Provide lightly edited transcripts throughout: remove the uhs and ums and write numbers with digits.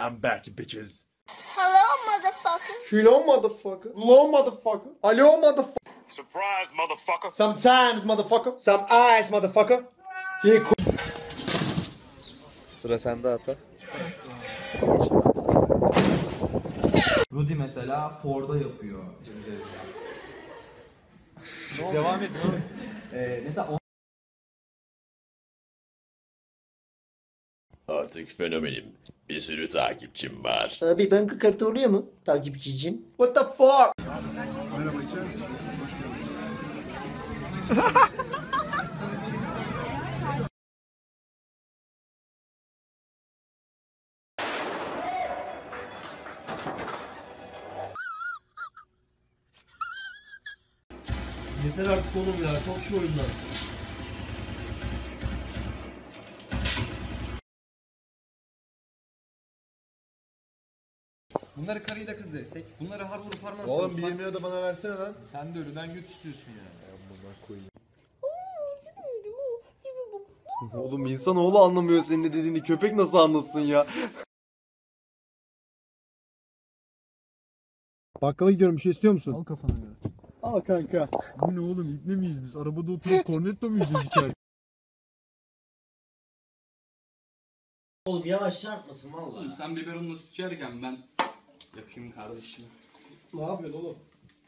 I'm back, bitches. Hello, motherfucker. Hello motherfucker. Hello motherfucker. Alo motherfucker. Surprise, motherfucker. Sometimes motherfucker. Some eyes motherfucker. Sıra sende Ata. Rudy mesela Ford'a yapıyor. Devam edin oğlum. Mesela Artık fenomenim. Bir sürü takipçim var. Abi banka kartı oluyor mu takipçi için? What the fuck? Yeter artık oğlum ya. Çok şu oyundan. Bunları karıyla kız desek, bunları har vurup harman Oğlum sarılsak- 20 lira da bana versene lan. Sen de ölüden güç istiyorsun yani. Oğlum insanoğlu anlamıyor senin ne dediğini. Köpek nasıl anlasın ya? Bakkala gidiyorum, bir şey istiyor musun? Al kafana göre. Al kanka. Bu ne oğlum, ipne miyiz biz? Arabada oturup kornetto mu yiyeceğiz hikaye? Oğlum yavaş çarpmasın valla. Sen biberonla sıçarken ben yakayım kardeşim. Ne yapıyorsun oğlum?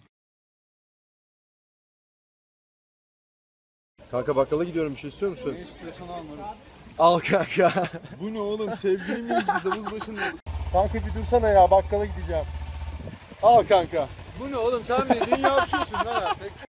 Kanka bakkala gidiyorum, bir şey istiyor musun? Ne istiyorsan alma. Al kanka. Bu ne oğlum, sevgili miyiz biz? Havuz başında. Kanka bir dursana ya, bakkala gideceğim. Al kanka. Bu ne oğlum, sen bildiğin yavşıyorsun lan artık.